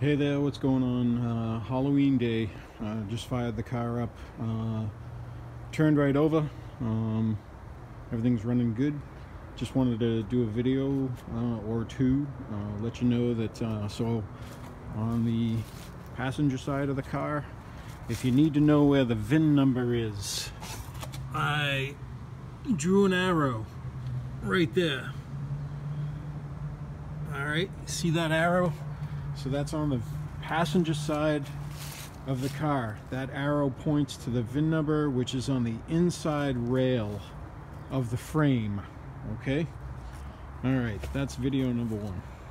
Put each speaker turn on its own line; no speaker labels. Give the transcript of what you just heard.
Hey there, what's going on? Halloween day. Just fired the car up, turned right over. Everything's running good. Just wanted to do a video or two, let you know that so on the passenger side of the car, if you need to know where the VIN number is, I drew an arrow right there. Alright, see that arrow? So that's on the passenger side of the car. That arrow points to the VIN number, which is on the inside rail of the frame. Okay? Alright, that's video number one.